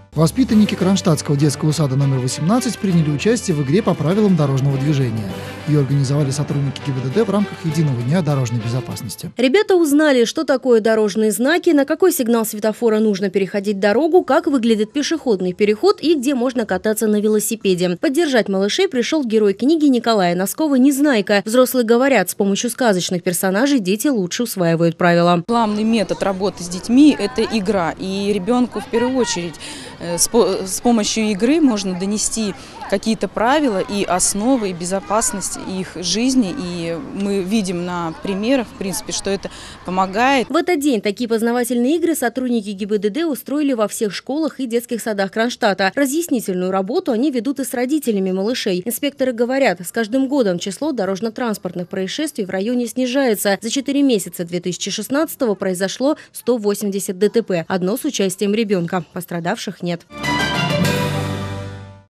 Воспитанники Кронштадтского детского сада номер 18 приняли участие в игре по правилам дорожного движения. Ее организовали сотрудники ГИБДД в рамках Единого дня дорожной безопасности. Ребята узнали, что такое дорожные знаки, на какой сигнал светофора нужно переходить дорогу, как выглядит пешеходный переход и где можно кататься на велосипеде. Поддержать малышей пришел герой книги Николая Носкова «Незнайка». Взрослые говорят, с помощью сказочных персонажей дети лучше усваивают правила. Главный метод работы с детьми – это игра. И ребенку в первую очередь с помощью игры можно донести какие-то правила и основы, и безопасность их жизни. И мы видим на примерах, в принципе, что это помогает. В этот день такие познавательные игры сотрудники ГИБДД устроили во всех школах и детских садах Кронштадта. Разъяснительную работу они ведут и с родителями малышей. Инспекторы говорят, с каждым годом число дорожно-транспортных происшествий в районе снижается. За 4 месяца 2016-го произошло 180 ДТП. Одно с участием ребенка. Пострадавших нет.